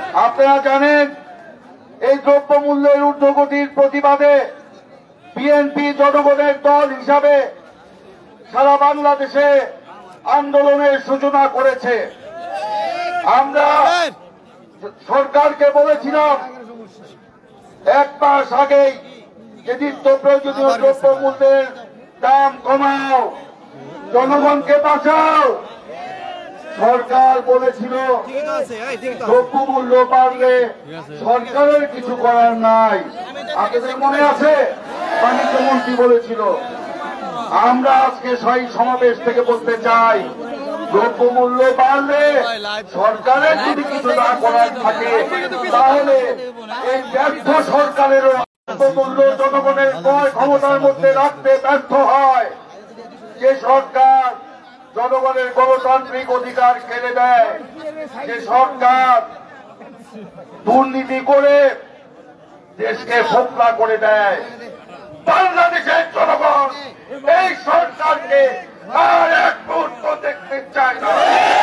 আপনারা জানেন এই দ্রব্যমূল্যের ঊর্ধ্বগতির প্রতিবাদে বিএনপি জনগণের দল হিসাবে সারা বাংলাদেশে আন্দোলনের সূচনা করেছে। আমরা সরকারকে বলেছিলাম এক মাস আগেই যে নিত্য প্রয়োজনীয় দ্রব্যমূল্যের দাম কমাও, জনগণকে বাঁচাও। সরকার বলেছিল দ্রব্যমূল্য বাড়লে সরকারের কিছু করার নাই। আপনাদের মনে আছে বাণিজ্য মন্ত্রী বলেছিল। আমরা আজকে সেই সমাবেশ থেকে বলতে চাই, দ্রব্যমূল্য বাড়লে সরকারের যদি কিছু না করার থাকে তাহলে এই ব্যর্থ সরকারেরও দ্রব্যমূল্য জনগণের ক্রয় ক্ষমতার মধ্যে রাখতে ব্যর্থ হয়, যে সরকার জনগণের গণতান্ত্রিক অধিকার কেড়ে দেয়, যে সরকার দুর্নীতি করে দেশকে ফোকলা করে দেয়। বাংলাদেশের জনগণ এই সরকারকে আর এক মুহূর্ত দেখতে চায় না।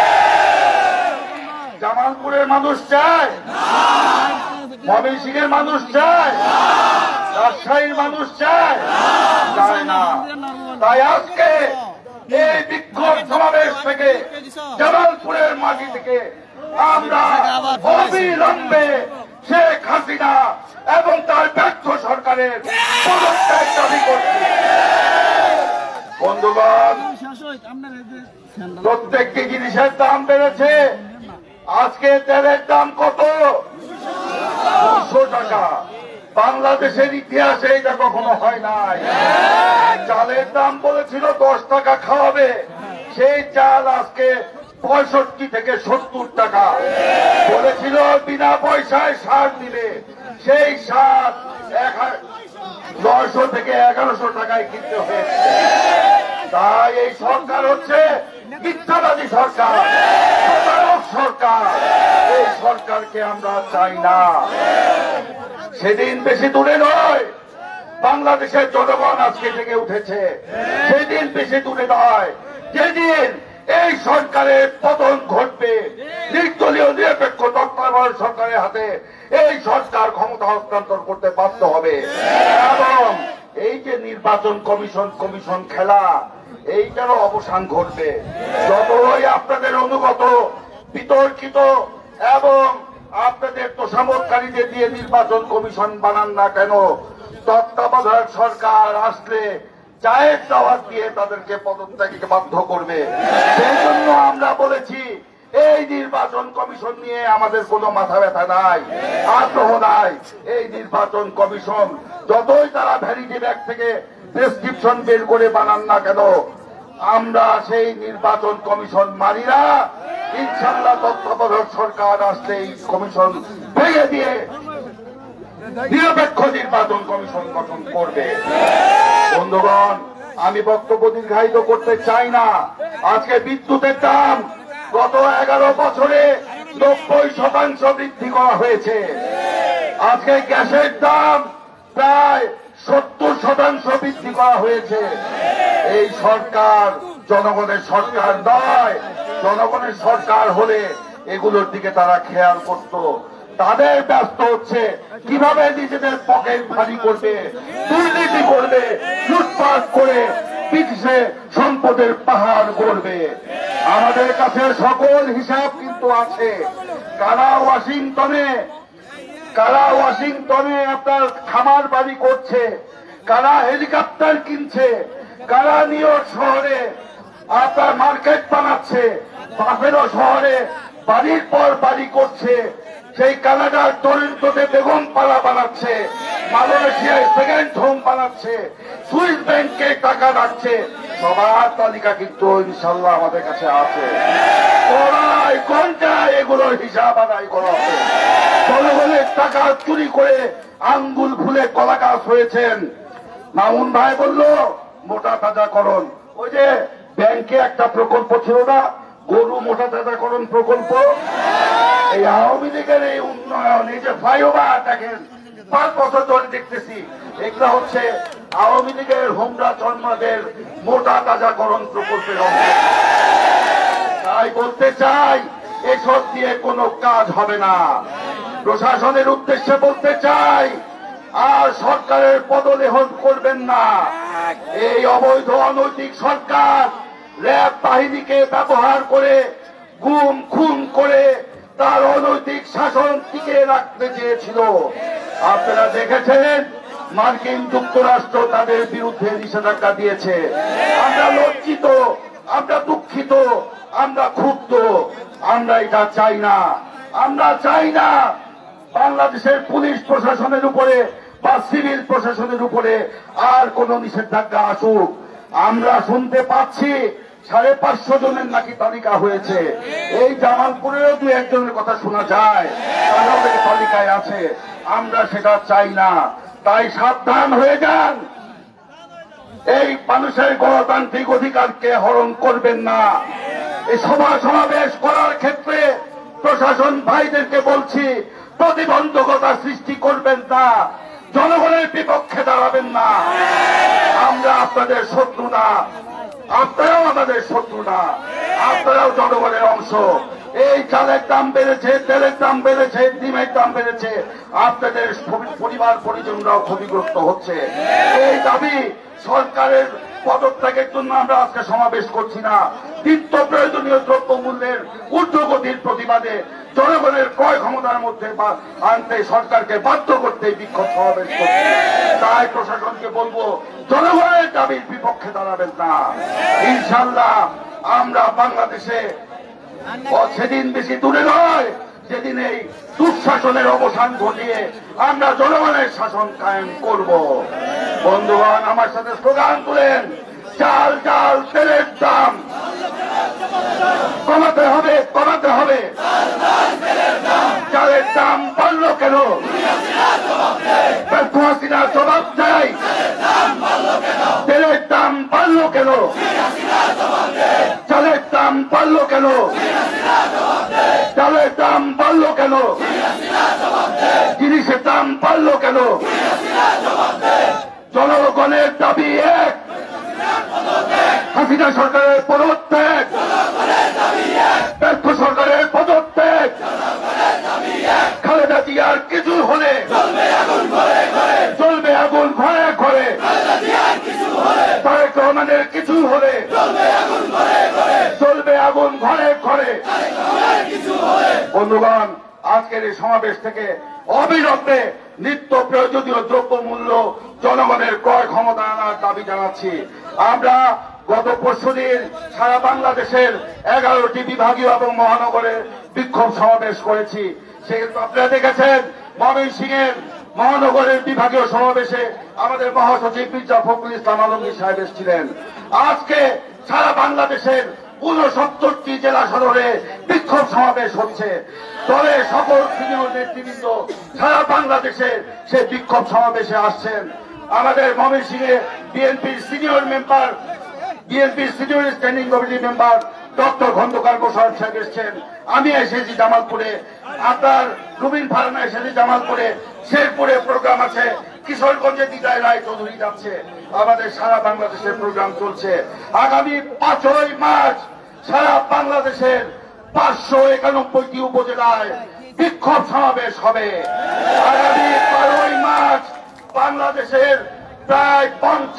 জামালপুরের মানুষ চায়, ময়মনসিংহের মানুষ চায়, রাজশাহীর মানুষ চায় না। তাই আজকে এই বিক্ষোভ সমাবেশ থেকে জামালপুরের মাটি থেকে আমরা অবিলম্বে শেখ হাসিনা এবং তার ব্যর্থ সরকারের পদত্যাগ দাবি করছি। বন্ধুগণ, প্রত্যেকটি জিনিসের দাম বেড়েছে। আজকে তেলের দাম কত? 200 টাকা। বাংলাদেশের ইতিহাসে এটা কখনো হয় নাই। চালের দাম বলেছিল 10 টাকা খাওয়াবে, সেই চাল আজকে 65 থেকে 70 টাকা। বলেছিল বিনা পয়সায় সার দিবে, সেই সার 900 থেকে 1100 টাকায় কিনতে হয়েছে। তাই এই সরকার হচ্ছে মিথ্যাবাদী সরকার, প্রতারক সরকার। এই সরকারকে আমরা চাই না। সেদিন বেশি দূরে নয়, বাংলাদেশের জনগণ আজকে জেগে উঠেছে। সেদিন বেশি দূরে নয় যেদিন এই সরকারের পতন ঘটবে, নির্দলীয় নিরপেক্ষ তত্ত্বাবধায়ক সরকারের হাতে এই সরকার ক্ষমতা হস্তান্তর করতে বাধ্য হবে। এবং এই যে নির্বাচন কমিশন খেলা, এইটারও অবসান ঘটবে। যতই আপনাদের অনুগত, বিতর্কিত এবং আপনাদের তোষামতকারীদের দিয়ে নির্বাচন কমিশন বানান না কেন, তত্ত্বাবধায়ক সরকার আসলে চায়ের দাওয়াত দিয়ে তাদেরকে পদত্যাগে বাধ্য করবে। সেই জন্য আমরা বলেছি এই নির্বাচন কমিশন নিয়ে আমাদের কোনো মাথা ব্যথা নাই, আগ্রহ নাই। এই নির্বাচন কমিশন যতই তারা ভ্যানিটি ব্যাগ থেকে প্রেসক্রিপশন বের করে বানান না কেন, আমরা সেই নির্বাচন কমিশন মানি না। ইনশাল্লাহ তত্ত্বাবধায়ক সরকার আসলে এই কমিশন ভেঙে দিয়ে নিরপেক্ষ নির্বাচন কমিশন গঠন করবে। বন্ধুগণ, আমি বক্তব্য দীর্ঘায়িত করতে চাই না। আজকে বিদ্যুতের দাম গত 11 বছরে 90% বৃদ্ধি করা হয়েছে। আজকে গ্যাসের দাম প্রায় 70% বৃদ্ধি করা হয়েছে। এই সরকার জনগণের সরকার নয়। জনগণের সরকার হলে এগুলোর দিকে তারা খেয়াল করত। তাদের ব্যস্ত হচ্ছে কিভাবে নিজেদের পকেট ভারী করবে, দুর্নীতি করবে, লুটপাট করে পিছিয়ে সম্পদের পাহাড় করবে। আমাদের কাছে সকল হিসাব কিন্তু আছে। কারা ওয়াশিংটনে আপনার খামার বাড়ি করছে, কারা হেলিকপ্টার কিনছে, কারা নিউ ইয়র্ক শহরে আপনার মার্কেট বানাচ্ছে, বাফেলো শহরে বাড়ির পর বাড়ি করছে, সেই কানাডার টরেন্টোতে বেগম পাড়া বানাচ্ছে, মালয়েশিয়ায় সেকেন্ড হোম বানাচ্ছে, সুইস ব্যাংকে টাকা রাখছে। সবার তালিকা কিন্তু ইনশাল্লাহ আমাদের কাছে আছে। কোনায় ঘন্টায় এগুলোর হিসাব আদায় করা হবে। জনগণের টাকা চুরি করে আঙ্গুল ফুলে কলা গাছ হয়েছেন। মামুন ভাই বলল মোটা তাজাকরণ। ওই যে ব্যাংকে একটা প্রকল্প ছিল না, গরু মোটা তাজাকরণ প্রকল্প। এই আওয়ামী লীগের এই উন্নয়ন, এই যে ফ্লাইওভার দেখেন 5 বছর ধরে দেখতেছি, এগুলো হচ্ছে আওয়ামী লীগের হোমরা চন্দ্রদের মোটা তাজাকরণ প্রকল্পের অংশ। তাই বলতে চাই এসব দিয়ে কোনো কাজ হবে না। প্রশাসনের উদ্দেশ্যে বলতে চাই, আর সরকারের পদলেহন করবেন না। এই অবৈধ অনৈতিক সরকার র্যাব বাহিনীকে ব্যবহার করে গুম খুন করে তার অনৈতিক শাসন টিকে রাখতে চেয়েছিল। আপনারা দেখেছেন মার্কিন যুক্তরাষ্ট্র তাদের বিরুদ্ধে নিষেধাজ্ঞা দিয়েছে। আমরা লজ্জিত, আমরা দুঃখিত, আমরা ক্ষুব্ধ। আমরা এটা চাই না। আমরা চাই না বাংলাদেশের পুলিশ প্রশাসনের উপরে বা সিভিল প্রশাসনের উপরে আর কোন নিষেধাজ্ঞা আসুক। আমরা শুনতে পাচ্ছি 550 জনের নাকি তালিকা হয়েছে। এই জামালপুরেও 2-1 জনের কথা শোনা যায়, তারাও এই তালিকায় আছে। আমরা সেটা চাই না। তাই সাবধান হয়ে যান, এই মানুষের গণতান্ত্রিক অধিকারকে হরণ করবেন না। এই সভা সমাবেশ করার ক্ষেত্রে প্রশাসন ভাইদেরকে বলছি, প্রতিবন্ধকতা সৃষ্টি করবেন না, জনগণের বিপক্ষে দাঁড়াবেন না। আমরা আপনাদের শত্রু না, আপনারাও আমাদের শত্রু না, আপনারাও জনগণের অংশ। এই চালের দাম বেড়েছে, তেলের দাম বেড়েছে, ডিমের দাম বেড়েছে, আপনাদের পরিবার পরিজনরাও ক্ষতিগ্রস্ত হচ্ছে। এই দাবি সরকারের পদত্যাগের জন্য আমরা আজকে সমাবেশ করছি না, নিত্য প্রয়োজনীয় দ্রব্য মূল্যের ঊর্ধ্বগতির প্রতিবাদে জনগণের ক্রয় ক্ষমতার মধ্যে আনতে সরকারকে বাধ্য করতে বিক্ষোভ সমাবেশ করছে। তাই প্রশাসনকে বলবো, জনগণের দাবির বিপক্ষে দাঁড়াবেন না। ইনশাল্লাহ আমরা বাংলাদেশে সেদিন বেশি দূরে নয় যেদিন এই দুঃশাসনের অবসান ঘটিয়ে আমরা জনগণের শাসন কায়েম করব। বন্ধুগণ, আমার সাথে স্লোগান তুলেন, চাল ডাল তেলের দাম কমাতে হবে, কমাতে হবে। চালের দাম বাড়লো কেন? ব্যর্থ হাসিনার জবাব চাই। তেলের দাম বাড়লো কেন? চালের দাম বাড়লো কেন? চালের দাম বাড়লো কেন? জিনিসের দাম বাড়লো কেন? জনগণের দাবি এক, হাসিনা সরকারের পদত্যাগ, ব্যর্থ সরকারের পদত্যাগ। খালেদা জিয়ার কিছু হলে চলবে আগুন ঘরে ঘরে, তারেক রহমানের কিছু হলে চলবে আগুন ঘরে ঘরে। বন্ধুগণ, আজকের এই সমাবেশ থেকে অবিলম্বে নিত্য প্রয়োজনীয় দ্রব্য মূল্য জনগণের ক্রয় ক্ষমতা আনার দাবি জানাচ্ছি। আমরা গত পরশুদিন সারা বাংলাদেশের 11টি বিভাগীয় এবং মহানগরে বিক্ষোভ সমাবেশ করেছি। সেক্ষেত্রে আপনারা দেখেছেন ময়মনসিংহের মহানগরের বিভাগীয় সমাবেশে আমাদের মহাসচিব মির্জা ফখরুল ইসলাম আলমগীর সাহেব এসেছিলেন। আজকে সারা বাংলাদেশের 69টি জেলা শহরে বিক্ষোভ সমাবেশ হচ্ছে। দলের সকল সিনিয়র নেতৃবৃন্দ সারা বাংলাদেশে সে বিক্ষোভ সমাবেশে আসছেন। আমাদের ময়মনসিংহে বিএনপির সিনিয়র মেম্বার, বিএনপির senior standing committee member doctor Khandakar Mosharraf সাহেব এসেছেন। আমি এসেছি জামালপুরে, আপনার রুবিন ফারানা এসেছি জামালপুরে, শেরপুরে প্রোগ্রাম আছে, কিশোরগঞ্জে দিদায় রায় চৌধুরী যাচ্ছে। আমাদের সারা বাংলাদেশের প্রোগ্রাম চলছে। আগামী 5ই মার্চ সারা বাংলাদেশের 591টি উপজেলায় বিক্ষোভ সমাবেশ হবে। আগামী 12ই মার্চ বাংলাদেশের প্রায়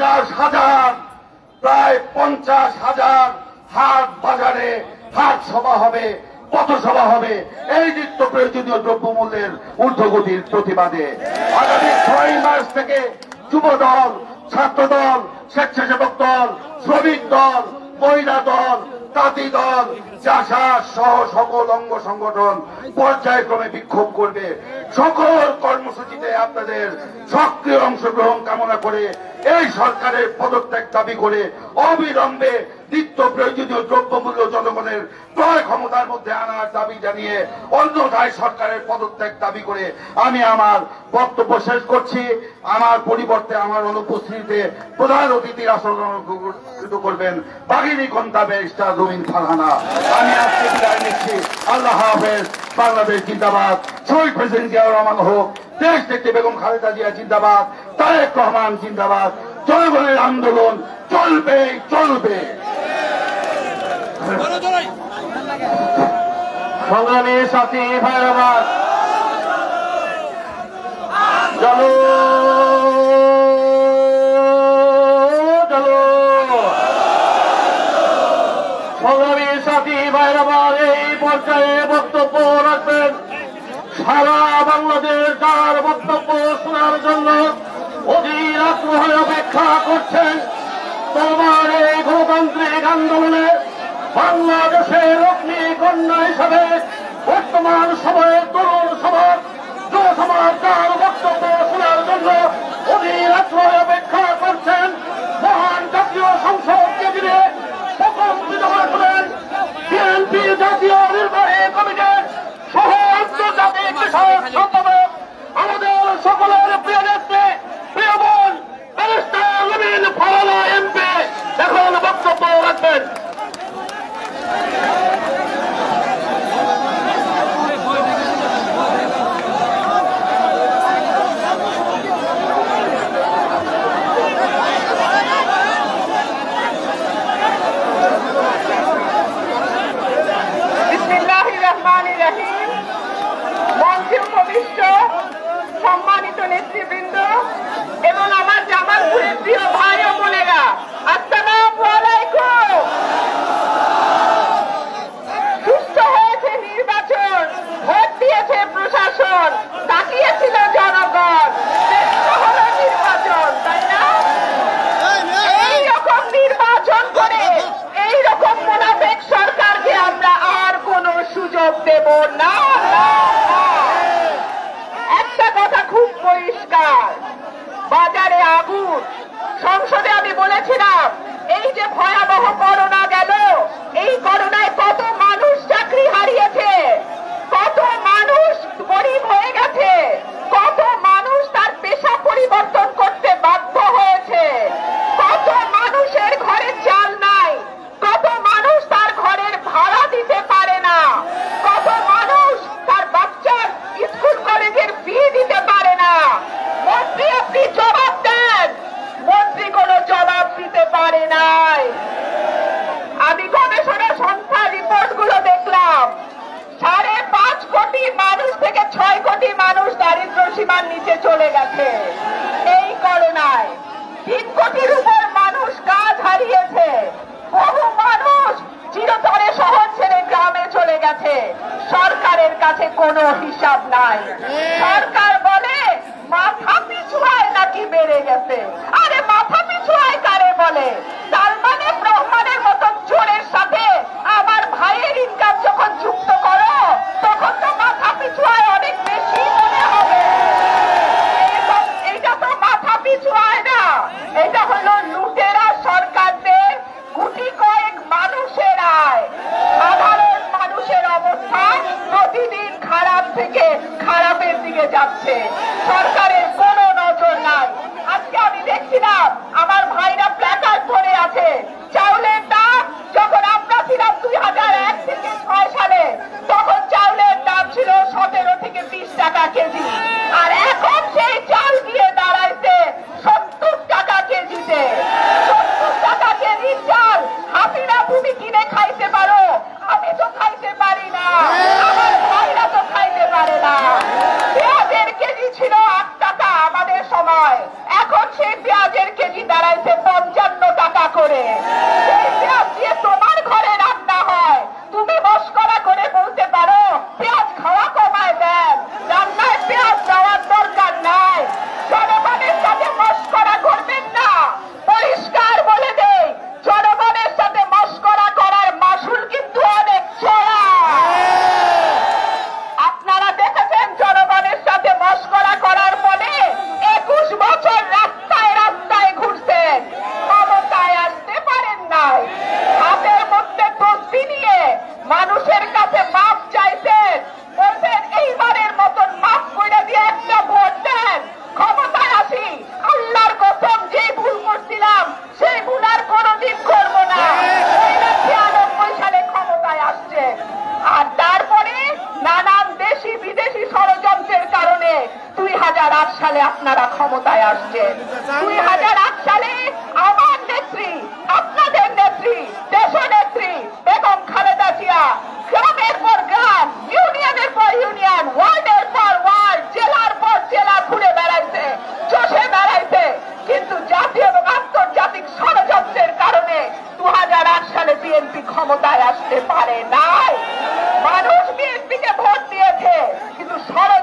50,000 হাট বাজারে হাট সভা হবে, পথসভা হবে এই নিত্য প্রয়োজনীয় দ্রব্যমূল্যের ঊর্ধ্বগতির প্রতিবাদে। আগামী 6ই মার্চ থেকে যুব দল, ছাত্র দল, স্বেচ্ছাসেবক দল, শ্রমিক দল, মহিলা দল, তাঁতি দল, চাষা সহ সকল অঙ্গ সংগঠন পর্যায়ক্রমে বিক্ষোভ করবে। সকল কর্মসূচিতে আপনাদের সক্রিয় অংশগ্রহণ কামনা করে এই সরকারের পদত্যাগ দাবি করে অবিলম্বে নিত্য প্রয়োজনীয় দ্রব্যমূল্য জনগণের ক্রয় ক্ষমতার মধ্যে আনার দাবি জানিয়ে অন্যথায় সরকারের পদত্যাগ দাবি করে আমি আমার বক্তব্য শেষ করছি। আমার পরিবর্তে আমার অনুপস্থিতিতে প্রধান অতিথির আসন অলঙ্কৃত করবেন বাঘিনী কন্যা ব্যারিস্টার রুবিন ফারহানা। আমি আজকে বিদায় নিচ্ছি। আল্লাহ হাফেজ। বাংলাদেশ জিন্দাবাদ। শহীদ প্রেসিডেন্ট জিয়াউর রহমান হোক। দেশ দেখতে বেগম খালেদা জিয়া জিন্দাবাদ। তারেক রহমান জিন্দাবাদ। জনগণের আন্দোলন চলবে চলবে। সংগ্রামী সাথী ভাই আমার সারা বাংলাদেশ যার বক্তব্য শোনার জন্য অধীর আগ্রহে অপেক্ষা করছেন, তোমার এই গণতান্ত্রিক আন্দোলনে বাংলাদেশের অগ্নিকন্যা হিসাবে বর্তমান সময়ের তরুণ সমাজ, যুব সমাজ যার বক্তব্য শোনার জন্য অধীর আগ্রহে অপেক্ষা করছেন, মহান জাতীয় সংসদকে ঘিরে প্রথম বিধবা করেন বিএনপি জাতীয় নির্বাহী কমিটির সহ আন্তর্জাতিক বিষয়ক সম্পাদক আমাদের সকলের প্রিয় নেত্রী, প্রিয় বোন ব্যারিস্টার নবীন ফারানা এমপি এখন বক্তব্য রাখবেন। সম্মানিত নেতৃবৃন্দ এবং আমার জামালপুরের প্রিয় ভাই ও বোনেরা, আসসালামু আলাইকুম। সুস্থ হয়েছে নির্বাচন, ভোট দিয়েছে প্রশাসন, তাকিয়েছিল জনগণ, হলো নির্বাচন, তাই না? এইরকম নির্বাচন করে এইরকম মুনাফেক সরকারকে আমরা আর কোনো সুযোগ দেব না। কথা খুব পরিষ্কার, বাজারে আগুন। সংসদে আমি বলেছিলাম, এই যে ভয়াবহ করোনা গেল, এই করোনায় কত মানুষ চাকরি হারিয়েছে, কত মানুষ গরিব হয়ে গেছে, কত মানুষ তার পেশা পরিবর্তন করতে বাধ্য হয়েছে, কত মানুষের ঘরে চাল নাই, কত মানুষ তার ঘরের ভাড়া দিতে পারে না, কত মানুষ তার বাচ্চার স্কুল কলেজের ফি দিতে পারে না। মন্ত্রী আপনি জবাব দেন, মন্ত্রী কোনো জবাব দিতে পারে নাই। আমি গবেষণা সংস্থার রিপোর্ট গুলো দেখলাম, 5.5 কোটি মানুষ থেকে 6 কোটি মানুষ দারিদ্র সীমার নিচে চলে গেছে এই করোনায়। 3 কোটির উপর মানুষ কাজ হারিয়েছে, বহু মানুষ চিরতরে শহর ছেড়ে গ্রামে চলে গেছে। সরকারের কাছে কোনো হিসাব নাই। সরকার বলে মাথা পিছু আয় নাকি বেড়ে গেছে। আরে মাথা পিছু আয় কারে বলে? সালমানের রহমানের মতো চোরের সাথে আমার ভাইয়ের ইনকাম যখন যুক্ত করো, তখন তো মাথা পিছু আয় অনেক বেশি মনে হবে। এটা তো মাথা পিছু আয় না, এটা হলো লুটেরা সরকারদের গুটি কয়েক মানুষের আয়। সাধারণ মানুষের অবস্থা প্রতিদিন খারাপ থেকে খারাপের দিকে যাচ্ছে, সরকারের কোনো নজর নাই। আজকে আমি দেখছিলাম আমার ভাইরা প্ল্যাকার্ড ধরে আছে, চাউলের দাম যখন আমরা ছিলাম 2001 থেকে 6 সালে, তখন চাউলের দাম ছিল 17 থেকে 20 টাকা কেজি, আর এখন সেই চাল দিয়ে দাঁড়াইছে 70 টাকা কেজিতে। 70 টাকা কেজির চাল হাসিনা তুমি কিনে খাইতে পারো, আমি তো খাইতে পারি না, আমার ভাইরা তো খাইতে পারে না। পেঁয়াজের কেজি ছিল 8 টাকা আমাদের সময়, এখন সেই পেঁয়াজের কেজি দাঁড়াইছে 55 টাকা করে। সেই পেঁয়াজ দিয়ে তোমার ঘরে রান্না হয়, তুমি মশকরা করে বলতে পারো পেঁয়াজ খাওয়া কমায় দেন, রান্নায় পেঁয়াজ দেওয়ার দরকার নাই। জনগণের সাথে মশকরা করবেন না, পরিষ্কার বলে দেই, জনগণের সাথে মশকরা করার মাসুল কিন্তু অনেক চড়া। আপনারা দেখেছেন জনগণের সাথে মশকরা করার ফলে 21 বছর রাস্তায় রাস্তায় ঘুরছেন, ক্ষমতায় আসতে পারেন নাই। হাতের মধ্যে তসবি নিয়ে মানুষের কাছে মাপ চাইছেন, বলছেন এইবারের মতন মাপ করে দিয়ে একটা ভোট দেন, ক্ষমতায় আসি। আল্লাহর কসম, যে ভুল করছিলাম সেই ভুল আর কোনোদিন করবো না। 96 সালে ক্ষমতায় আসছে, আর তারপরে নানান দেশি বিদেশি ষড়যন্ত্রের কারণে 2008 সালে আপনারা ক্ষমতায় আসছেন। 2008 সালে আমার নেত্রী, আপনাদের নেত্রী, দেশনেত্রী বেগম খালেদা জিয়া গ্রামের পর গ্রাম, ইউনিয়নের পর ইউনিয়ন, ওয়ার্ডের পর ওয়ার্ড, জেলার পর জেলা ঘুরে বেড়াইছে, চষে বেড়াইছে, কিন্তু জাতীয় এবং আন্তর্জাতিক ষড়যন্ত্রের কারণে 2008 সালে বিএনপি ক্ষমতায় আসতে পারে নাই। মানুষ বিএনপিকে ভোট দিয়েছে, কিন্তু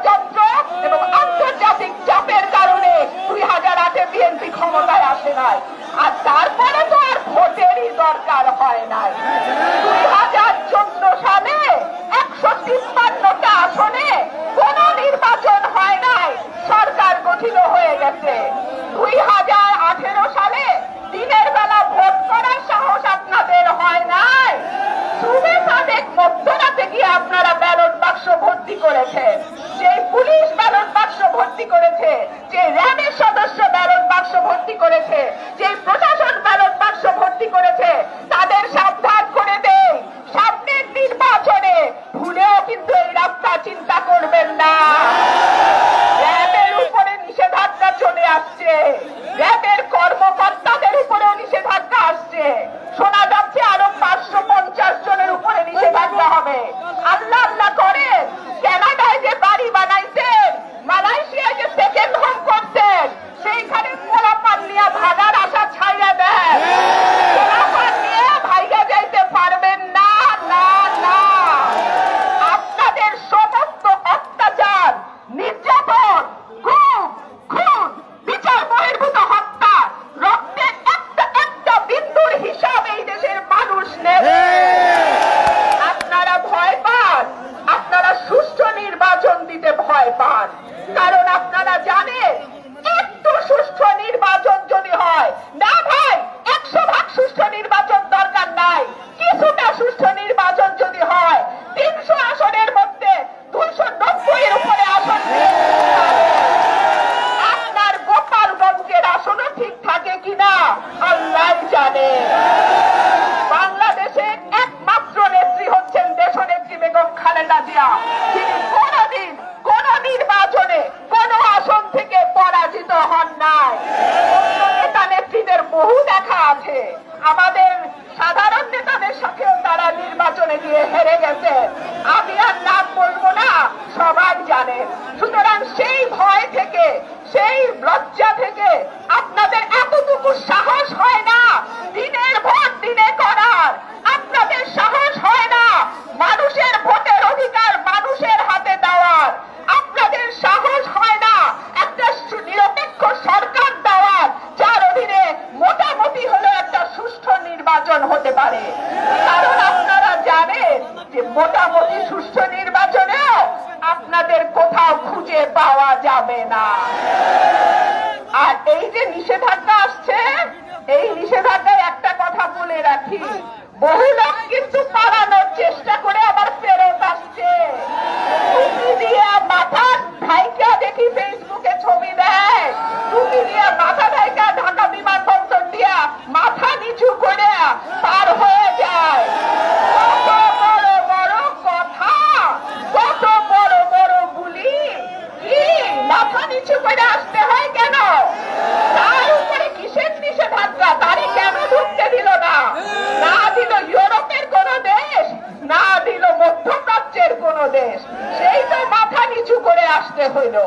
যে পুলিশ ব্যালট বাক্স ভর্তি করেছে, যে র্যাবের সদস্য ব্যালট বাক্স ভর্তি করেছে, যে প্রশাসন ব্যালট বাক্স ভর্তি করেছে, তাদের সাবধান করে দেয়, সামনের নির্বাচনে ভুলেও কিন্তু এই রাস্তা চিন্তা করবেন না। র্যাবের উপরে নিষেধাজ্ঞা চলে আসছে, র্যাবের কর্মকর্তাদের উপরেও নিষেধাজ্ঞা আসছে, শোনা যাচ্ছে আরো 550 জনের উপরে নিষেধাজ্ঞা হবে। আল্লাহ আল্লাহ করেন, কানাডায় যে বাড়ি বানাইছেন, মালয়েশিয়ায় যে সেকেন্ড হোম করছেন, সেইখানে পোলাপান নিয়ে ভাগার আশা ছাইয়া দেন। পোলাপান নিয়ে ভাইগা যাইতে পারবেন না, না না। আপনাদের সমস্ত অত্যাচার, নির্যাতন, গুম, খুন, বিচার বহির্ভূত হত্যা, রক্তের একটা একটা বিন্দুর হিসাব এই দেশের মানুষ নেবে। আপনারা ভয় পান, আপনারা সুষ্ঠু নির্বাচন দিতে ভয় পান, কারণ আপনারা জানেন একটু সুষ্ঠু নির্বাচন যদি হয় না ভাই, 100% সুষ্ঠু নির্বাচন দরকার নাই, কিছুটা সুষ্ঠু নির্বাচন যদি হয় 300 আসনের মধ্যে 290 এর উপরে আসন আপনার গোপালগঞ্জের আসনও ঠিক থাকে কিনা আল্লাহ জানে। বাংলাদেশের একমাত্র নেত্রী হচ্ছেন দেশনেত্রী বেগম খালেদা জিয়া, তিনি কোনদিন কোন নির্বাচনে কোন আসন থেকে পরাজিত হন নাই। অন্য নেতা নেত্রীদের বহু দেখা আছে, আমাদের সাধারণ নেতাদের সাথেও তারা নির্বাচনে গিয়ে হেরে গেছে, আমি আর নাম বলবো না, সবাই জানেন। সুতরাং সেই ভয় থেকে, সেই লজ্জা থেকে আপনাদের এতটুকু সাহস হয় না দিনের ভোট দিনে করার, আপনাদের সাহস হয় না মানুষের ভোটের অধিকার মানুষের হাতে দেওয়ার, আপনাদের সাহস হয় না একটা নিরপেক্ষ সরকার দেওয়ার, যার অধীনে মোটামুটি হলো একটা সুষ্ঠু নির্বাচন হতে পারে। কারণ আপনারা জানেন যে মোটামুটি সুষ্ঠু নির্বাচনেও আপনাদের কোথাও খুঁজে পাওয়া যাবে না। আর এই যে নিষেধাজ্ঞা আসছে, এই নিষেধাজ্ঞায় একটা কথা বলে রাখি, বহু লোক কিন্তু পালানোর চেষ্টা করে আবার ফেরত আসছে। টুপি দিয়ে মাথা ঢাইকা দেখি ফেসবুকে ছবি দেয়, টুপি দিয়ে মাথা ঢাইকা ঢাকা বিমানবন্দর দিয়া মাথা নিচু করে পার হয়ে যায়। কত বড় বড় কথা, কত বড় বড় বুলি, কি মাথা নিচু করে আসতে হয় কেন? তার উপরে কিসের নিষেধাজ্ঞা? তারই কেন ঢুকতে দিল না? না দিল ইউরোপের কোন দেশ, না দিল মধ্যপ্রাচ্যের কোন দেশ, সেই তো মাথা নিচু করে আসতে হইল।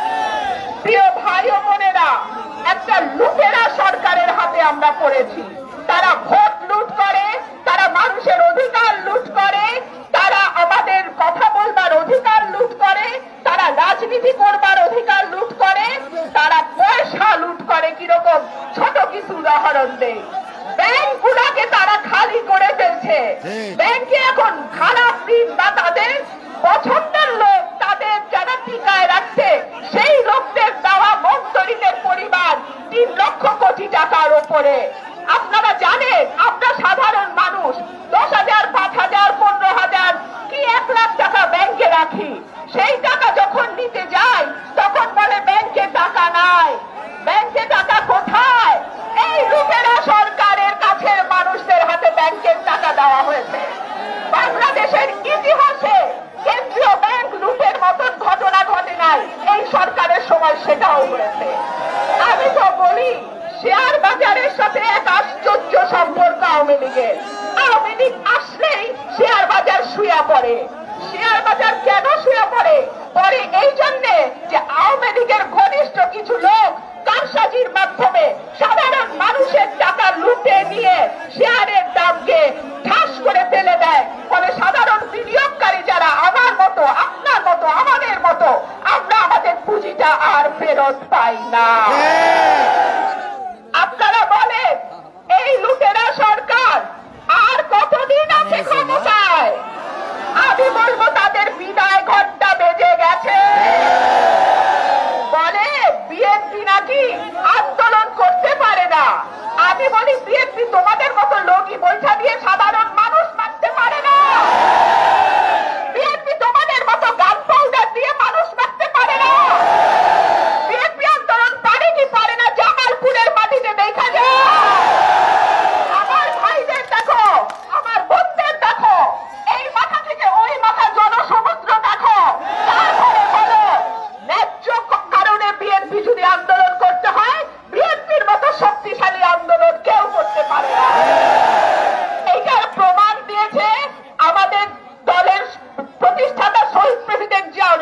প্রিয় ভাই ও বোনেরা, একটা লুটেরা সরকারের হাতে আমরা পড়েছি। তারা ভোট লুট করে, তারা মানুষের অধিকার লুট করে, তারা আমাদের কথা বলবার অধিকার লুট করে, তারা রাজনীতি করবার অধিকার লুট করে, তারা পয়সা লুট করে। কিরকম? ছোট কিছু উদাহরণ দেয়, ব্যাংকগুলোকে তারা খালি করে ফেলছে। ব্যাংকে এখন খারাপ ঋণ বা তাদের পছন্দের লোক, তাদের যারা টিকায় রাখছে সেই লোকদের দেওয়া মন্তরীদের পরিমাণ 3 লক্ষ কোটি টাকার উপরে। আপনারা জানেন আমরা সাধারণ মানুষ 10,000, 5,000, 15,000 কি 1 লাখ টাকা ব্যাংকে রাখি, সেই টাকা যখন নিতে যাই তখন বলে ব্যাংকে টাকা নাই। ব্যাংকে টাকা কোথায়? এই লুটেরা সরকারের কাছের মানুষদের হাতে ব্যাংকের টাকা দেওয়া হয়েছে। বাংলাদেশের ইতিহাসে কেন্দ্রীয় ব্যাংক লুটের মতন ঘটনা ঘটে নাই, এই সরকারের সময় সেটাও হয়েছে। আমি তো বলি শেয়ার বাজারের সাথে এক আশ্চর্য সম্পর্ক আওয়ামী লীগের। আওয়ামী লীগ আসলেই শেয়ার বাজার শুয়ে পড়ে। শেয়ার বাজার কেন শুয়ে পড়ে? পরে এই জন্যে যে আওয়ামী লীগের ঘনিষ্ঠ কিছু লোক কারসাজির মাধ্যমে সাধারণ মানুষের টাকা লুটে নিয়ে শেয়ারের দামকে ঠাস করে ফেলে দেয়। ফলে সাধারণ বিনিয়োগকারী যারা আমার মতো, আপনার মতো, আমাদের মতো, আমরা আমাদের পুঁজিটা আর ফেরত পাই না। আপনারা বলেন এই লুটেরা সরকার আর কতদিন আছে ক্ষমতায়? আমি বলবো তাদের বিদায় ঘন্টা বেজে গেছে। বলে বিএনপি নাকি আন্দোলন করতে পারে না। আমি বলি বিএনপি তোমাদের মতো লোকই বৈঠা দিয়ে সাধারণ মানুষ মারতে পারে না। বিএনপি তোমাদের মতো গান পাউডার দিয়ে মানুষ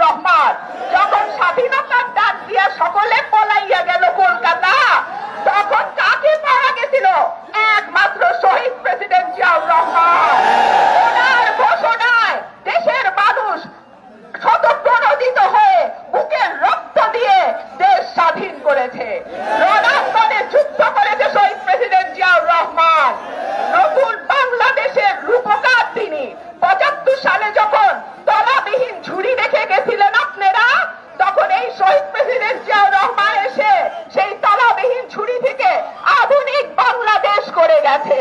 রহমান যখন স্বাধীনতার ডাক দিয়া সকলে পলাইয়া গেল কলকাতা, তখন কাকে পাওয়া গেছিল? একমাত্র শহীদ প্রেসিডেন্ট জিয়াউর রহমান। ওনার ঘোষণায় দেশের মানুষ স্বতঃপ্রণোদিত হয়ে বুকের রক্ত দিয়ে দেশ স্বাধীন করেছে, রণাঙ্গনে যুদ্ধ করেছে শহীদ প্রেসিডেন্ট জিয়াউর রহমান। নতুন বাংলাদেশের রূপকার তিনি। ৭৫ সালে যখন তলাবিহীন ঝুড়ি রেখে গেছিলেন আপনারা, তখন এই শহীদ প্রেসিডেন্ট জিয়াউর রহমান এসে সেই তলাবিহীন ঝুড়ি থেকে আধুনিক বাংলাদেশ করে গেছে।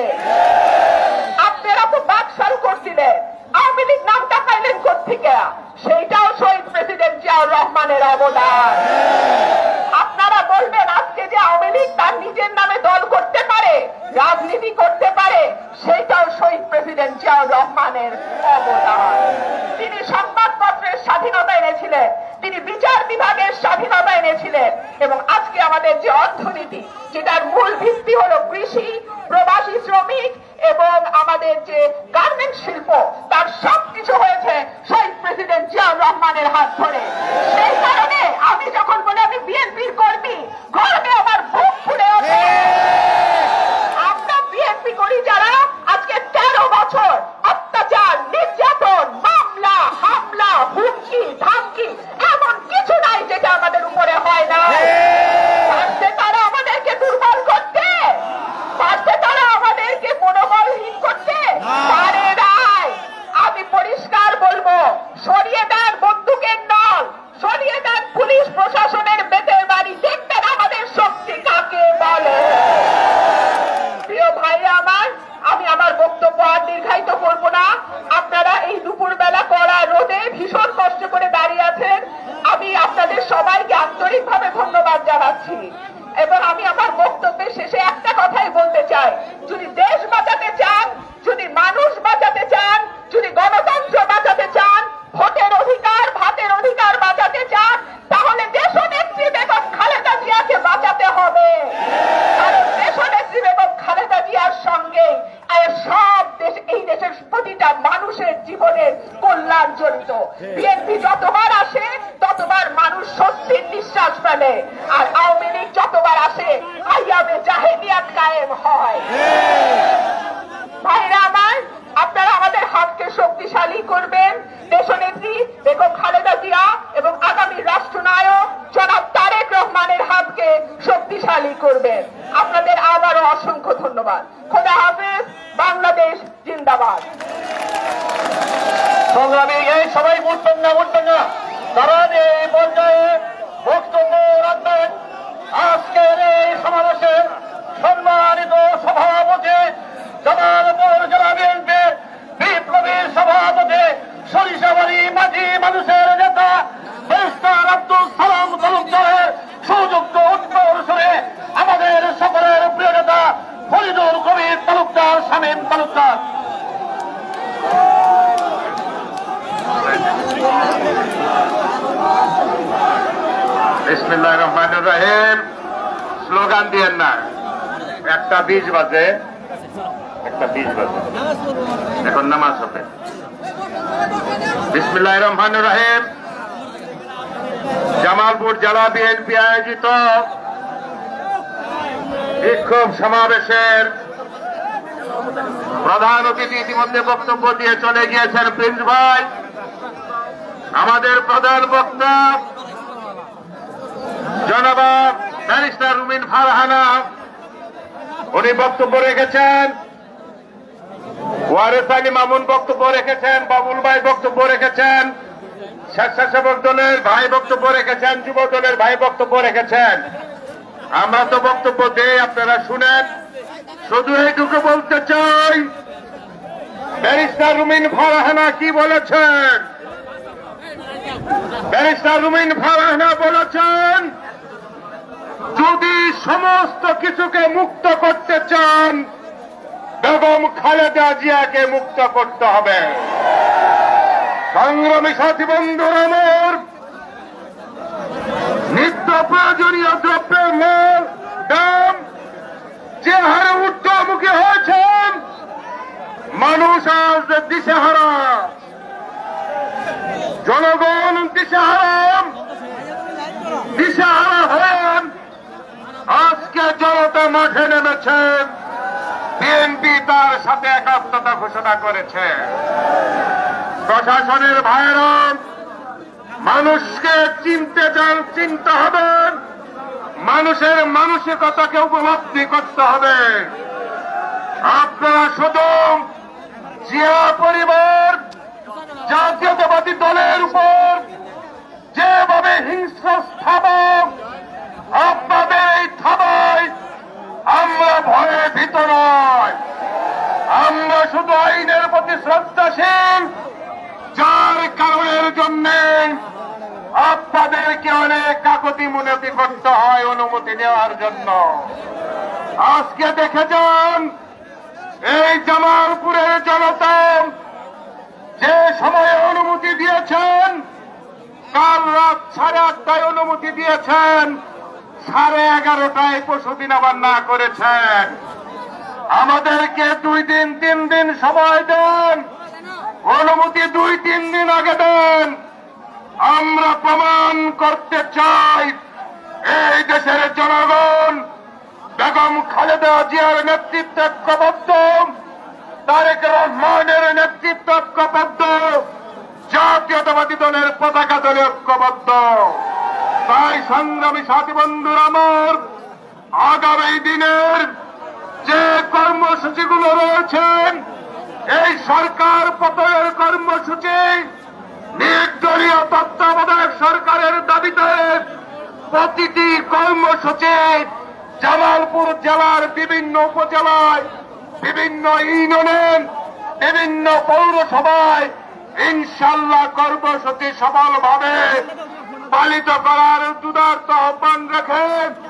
আপনারা তো বাকশাল করছিলেন, আওয়ামী লীগ নামটা পাইলেন কোত্থেকে? সেইটাও শহীদ প্রেসিডেন্ট জিয়াউর রহমানের অবদান। আপনারা বলবেন আজকে যে আওয়ামী লীগ তার নিজের নামে দল করতে পারে, রাজনীতি করতে পারে, সেইটাও শহীদ প্রেসিডেন্ট জিয়াউর রহমানের অবদান। তিনি সংবাদপত্রের স্বাধীনতা এনেছিলেন, তিনি বিচার বিভাগের স্বাধীনতা এনেছিলেন, এবং আজকে আমাদের যে অর্থনীতি, যেটার মূল ভিত্তি হলো কৃষি, প্রবাসী শ্রমিক এবং আমাদের যে গার্মেন্টস শিল্প, তার সবকিছু হয়েছে শহীদ প্রেসিডেন্ট জিয়াউর রহমানের হাত ধরে। সেই কারণে আমি যখন বলি আমি বিএনপির কর্মী, গর্বে আমার বুক ফুলে ওঠে। আমরা বিএনপি করি যারা আজকে 13 বছর অত্যাচার, নির্যাতন, মামলা, হামলা, হুমকি, ধামকি এমন কিছু নাই যেটা আমাদের উপরে হয় না। পারছে তারা আমাদেরকে দুর্বল করতে, পারছে তারা আমাদেরকে মনোবলহীন করতে, পারে নাই। আমি পরিষ্কার বলবো, সরিয়ে দেন বন্দুকের নল, সরিয়ে দেন পুলিশ প্রশাসনের বেতের বাড়ি, দেখবেন আমাদের শক্তি কাকে বলে। প্রিয় ভাইরা আমার, আমি আমার বক্তব্য আর দীর্ঘায়িত করব না। আপনারা এই দুপুরবেলা কড়া রোদে ভীষণ কষ্ট করে দাঁড়িয়ে আছেন, আমি আপনাদের সবাইকে আন্তরিকভাবে ধন্যবাদ জানাচ্ছি। এবং আমি আমার বক্তব্যের শেষে একটা কথাই বলতে চাই, যদি দেশ বাঁচাতে চান, যদি মানুষ বাঁচাতে চান, যদি গণতন্ত্র বাঁচাতে চান, ভোটের অধিকার, ভাতের অধিকার বাঁচাতে চান, তাহলে দেশনেত্রী বেগম খালেদা জিয়াকে বাঁচাতে হবে। কারণ দেশনেত্রী বেগম খালেদা জিয়ার সঙ্গে সব দেশ, এই দেশের প্রতিটা মানুষের জীবনের কল্যাণ জড়িত। বিএনপি যতবার আসে ততবার মানুষ স্বস্তির নিঃশ্বাস ফেলে, আর আওয়ামী লীগ যতবার আসে আইয়ামে জাহেলিয়াত কায়েম হয়। ভাইরা আমার, আপনারা আমাদের হাতকে শক্তিশালী করবেন। দেশনেত্রী বেগম খালেদা জিয়া এবং আগামী রাষ্ট্রনায়ক জনাব তারেক রহমানের হাতকে শক্তিশালী করবেন। আপনাদের আবারও অসংখ্য ধন্যবাদ। খোদা হাফেজ। বাংলাদেশ জিন্দাবাদ। সংগ্রামী এই সবাই উঠবেন না, তারা এই পর্যায়ে বক্তব্য রাখবেন। আজকের এই সমাবেশে সম্মানিত সভাপতি জামালপুর জেলা বিএনপির বিপ্লবী সভাপতি, সরিষাবাড়ি মাঝি মানুষের নেতা ব্যারিস্টার আব্দুল সালাম তালুকদারের সুযোগ্য উত্তর শুনে আমাদের সকলের প্রিয় নেতা ফরিদুল কবির তালুকদার, শামীম তালুকদার। বিসমিল্লাহির রহমানির রহিম। স্লোগান দিয়েন না, 1:20 বাজে, 1:20 বাজে, এখন নামাজ হবে। বিসমিল্লাহির রহমানির রহিম। জামালপুর জেলা বিএনপি আয়োজিত বিক্ষোভ সমাবেশের প্রধান অতিথি ইতিমধ্যে বক্তব্য দিয়ে চলে গিয়েছেন প্রিন্স ভাই। আমাদের প্রধান বক্তা জনাব ব্যারিস্টার রুমিন ফারহানা, উনি বক্তব্য রেখেছেন। ওয়ারেস আলী মামুন বক্তব্য রেখেছেন, বাবুল ভাই বক্তব্য রেখেছেন, স্বেচ্ছাসেবক দলের ভাই বক্তব্য রেখেছেন, যুব দলের ভাই বক্তব্য রেখেছেন। আমরা তো বক্তব্য দেই, আপনারা শুনেন। শুধু এইটুকু বলতে চাই, ব্যারিস্টার রুমিন ফারহানা কি বলেছেন? ব্যারিস্টার রুমিন ফারহানা বলেছেন, যদি সমস্ত কিছুকে মুক্ত করতে চান, বেগম খালেদা জিয়াকে মুক্ত করতে হবে। সংগ্রামী সাথী বন্ধুরা আমার, নিত্য প্রয়োজনীয় দ্রব্যের মূল্য দাম যে হারে ঊর্ধ্বমুখী হয়েছেন, মানুষ আজ দিশেহারা, জনগণ দিশে দিশেহারা হয়ে আজকে জনতা মাঠে নেমেছেন। বিএনপি তার সাথে একাত্মতা ঘোষণা করেছে। প্রশাসনের ভাইয়েরা, মানুষকে চিনতে হবে, মানুষের মানসিকতাকে উপলব্ধি করতে হবে। আপনারা শুধু জিয়া পরিবার জাতীয়তাবাদী দলের উপর যেভাবে হিংস্র স্থাপক, আপনাদের এই থাবায় আমরা ভয়ে ভীত নয়। আমরা শুধু আইনের প্রতি শ্রদ্ধাশীল, যার কারণের জন্য আপনাদেরকে অনেক কাকতি মিনতি করতে হয় অনুমতি নেওয়ার জন্য। আজকে দেখে যান এই জামালপুরের জনতা যে সময়ে অনুমতি দিয়েছেন, কাল রাত 8:30টায় অনুমতি দিয়েছেন, 11:30টায় পরশুদিন আবার না করেছেন। আমাদেরকে 2 দিন 3 দিন সময় দেন, অনুমতি 2-3 দিন আগে দেন। আমরা প্রমাণ করতে চাই এই দেশের জনগণ বেগম খালেদা জিয়ার নেতৃত্বে ঐক্যবদ্ধ, তারেক রহমানের নেতৃত্বে ঐক্যবদ্ধ, জাতীয়তাবাদী দলের পতাকা দলে ঐক্যবদ্ধ। তাই সংগ্রামী সাথী বন্ধুরা আমার, আগামী দিনের যে কর্মসূচিগুলো রয়েছেন, এই সরকার পতনের কর্মসূচি, নির্দলীয় তত্ত্বাবধায়ক সরকারের দাবিতে প্রতিটি কর্মসূচি জামালপুর জেলার বিভিন্ন উপজেলায়, বিভিন্ন ইউনিয়নে, বিভিন্ন পৌরসভায় ইনশাল্লাহ কর্মসূচি সফলভাবে পালিত করার উদাত্ত আহ্বান রেখে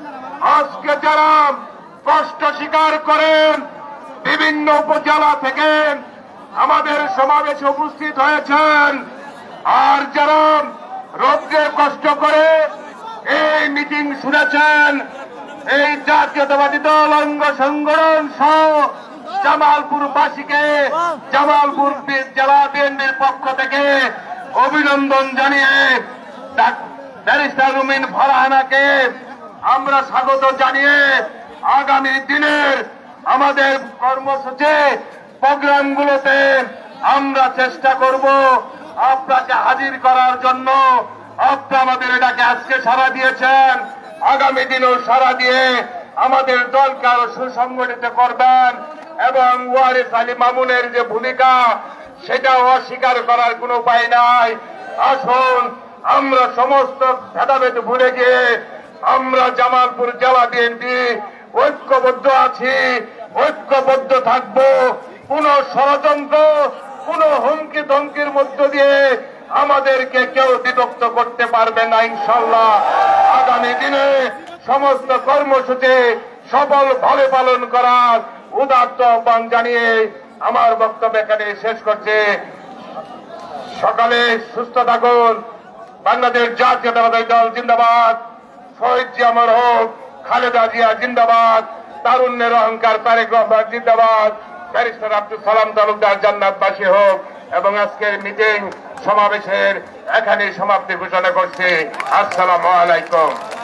আজকে যারা কষ্ট স্বীকার করেন বিভিন্ন উপজেলা থেকে আমাদের সমাবেশে উপস্থিত হয়েছেন, আর যারা রোদ্রে কষ্ট করে এই মিটিং শুনেছেন, এই জাতীয়তাবাদী দল অঙ্গ সংগঠন সহ জামালপুরবাসীকে জামালপুর জেলা বিএনপির পক্ষ থেকে অভিনন্দন জানিয়ে ব্যারিস্টার রুমিন ফারহানাকে আমরা স্বাগত জানিয়ে আগামী দিনের আমাদের কর্মসূচি প্রোগ্রামগুলোতে আমরা চেষ্টা করব আপনাকে হাজির করার জন্য। আপনারা আমাদের এটাকে আজকে সাড়া দিয়েছেন, আগামী দিনেও সাড়া দিয়ে আমাদের দলকে আরো সুসংগঠিত করবেন এবং ওয়ারিস আলী মামুনের যে ভূমিকা সেটাও অস্বীকার করার কোনো উপায় নাই। আসুন আমরা সমস্ত ভেদাভেদ ভুলে গিয়ে আমরা জামালপুর জেলা বিএনপি ঐক্যবদ্ধ আছি, ঐক্যবদ্ধ থাকবো। কোন ষড়যন্ত্র, কোন হুমকি ধমকির মধ্য দিয়ে আমাদেরকে কেউ বিভক্ত করতে পারবে না ইনশাল্লাহ। আগামী দিনে সমস্ত কর্মসূচি সফলভাবে পালন করার উদাত্ত আহ্বান জানিয়ে আমার বক্তব্য এখানে শেষ করছে। সকালে সুস্থ থাকুন। বাংলাদেশ জাতীয়তাবাদী দল জিন্দাবাদ। শহীদ জিয়া অমর হোক, খালেদা জিয়া জিন্দাবাদ, তারুণ্যের অহংকার তারেক রহমান জিন্দাবাদ, ব্যারিস্টার আব্দুল সালাম তালুকদার জান্নাতবাসী হোক। এবং আজকের মিটিং সমাবেশের এখানে সমাপ্তি ঘোষণা করছি। আসসালামু আলাইকুম।